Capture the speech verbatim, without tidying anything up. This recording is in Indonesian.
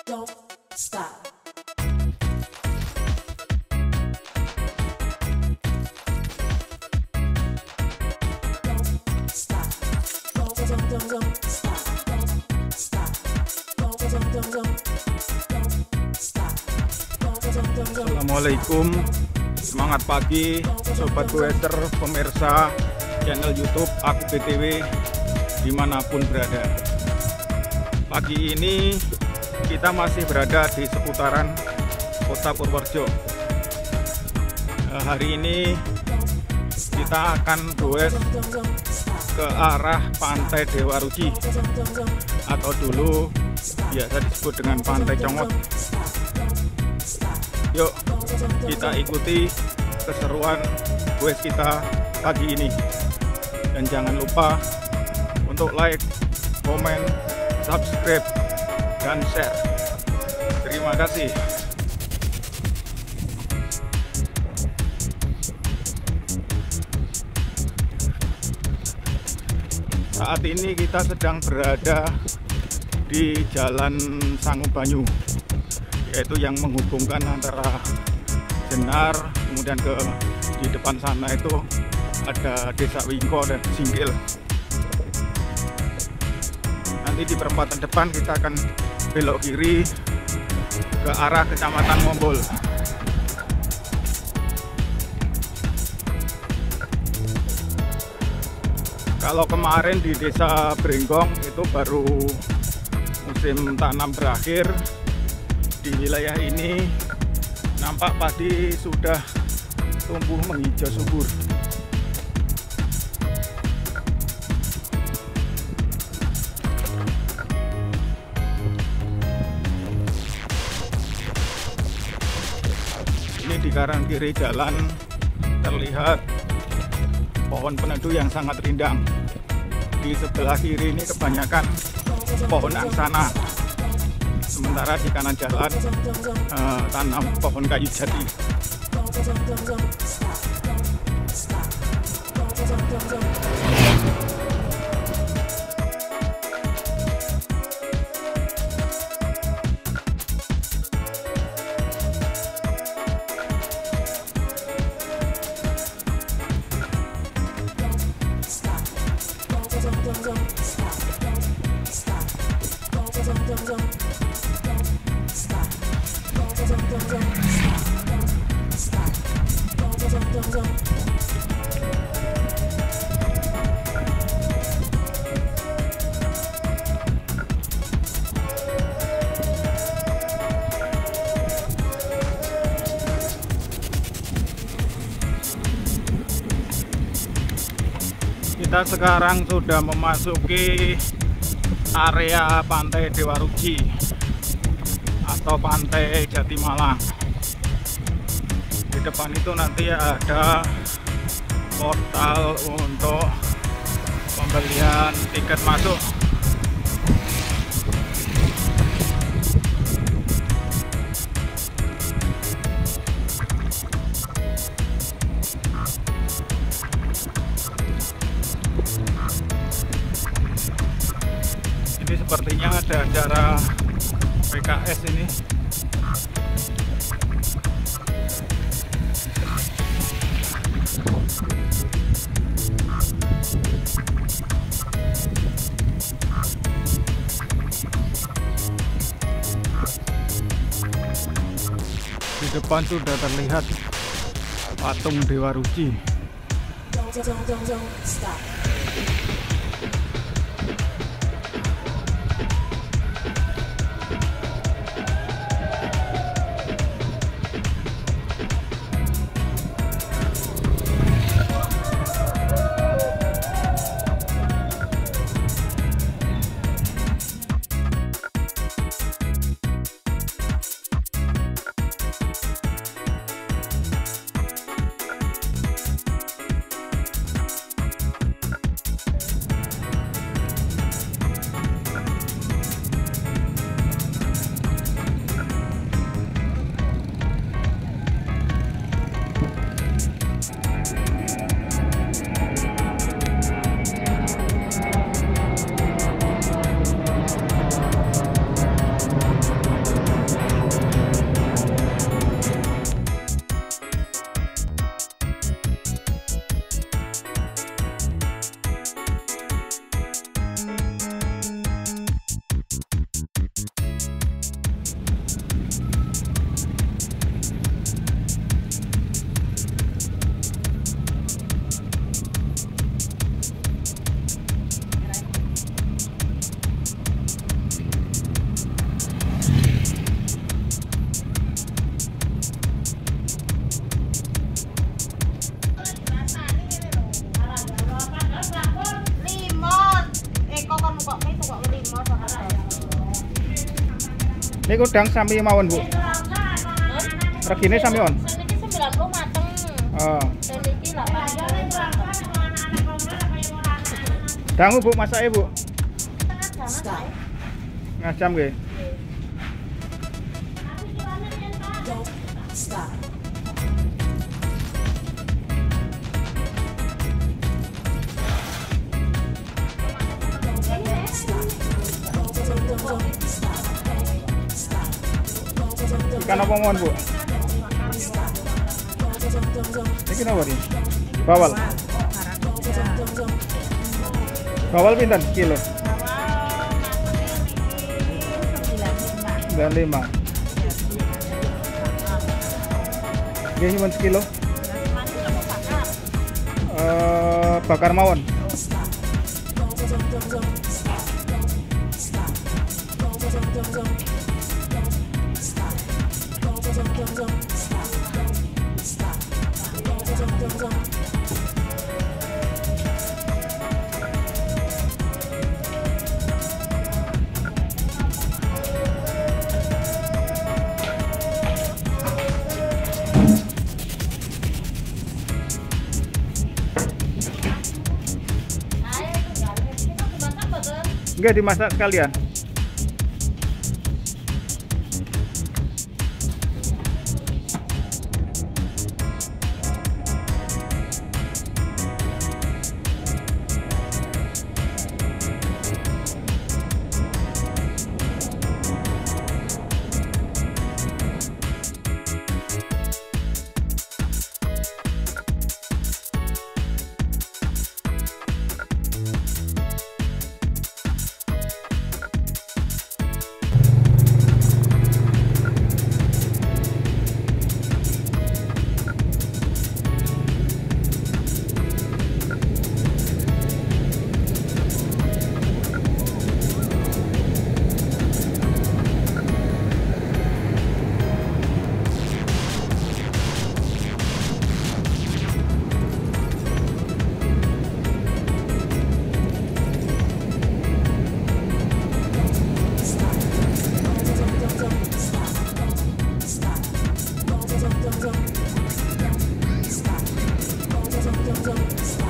don't stop. Don't stop. Don't, don't, don't, don't stop. Don't stop. Don't, don't, don't, don't. Don't stop. Don't, don't, don't, don't. Assalamualaikum, semangat pagi Sobat Goeser, pemirsa channel YouTube Aku B T W dimanapun berada. Pagi ini kita masih berada di seputaran Kota Purworejo. Hari ini kita akan goes ke arah Pantai Dewa Ruci atau dulu biasa disebut dengan Pantai Congot. Yuk kita ikuti keseruan goes kita pagi ini, dan jangan lupa untuk like, komen, subscribe, dan share. Terima kasih. Saat ini kita sedang berada di Jalan Sangubanyu, yaitu yang menghubungkan antara Jenar, kemudian ke di depan sana itu ada Desa Wingko dan Singkil. Nanti di perempatan depan kita akan belok kiri ke arah Kecamatan Mombol. Kalau kemarin di Desa Brenggong itu baru musim tanam berakhir, di wilayah ini nampak padi sudah tumbuh menghijau subur. Ini di kanan kiri jalan terlihat pohon peneduh yang sangat rindang. Di sebelah kiri ini kebanyakan pohon angsana, sementara di kanan jalan uh, tanam pohon kayu jati. Kita sekarang sudah memasuki area Pantai Dewa Ruci atau Pantai Jatimalang. Di depan itu nanti ada portal untuk pembelian tiket masuk. Ini sepertinya ada acara P K S ini. Di depan sudah terlihat patung Dewa Ruci. Niku udang sami mawon, Bu. Regine sami on. Niki sembilan puluh mateng. Oh. Niki delapan puluh. Dangu, Bu, masake, Bu. Stop. Setengah jam nggih. Don't stop. Ikan apa mawon, Bu? Iki napa iki? Bawal. Bawal pinten kilo? sembilan puluh lima. Nggih nyuwun sekilo. Eh bakar mawon. Enggak dimasak sekalian. Stop.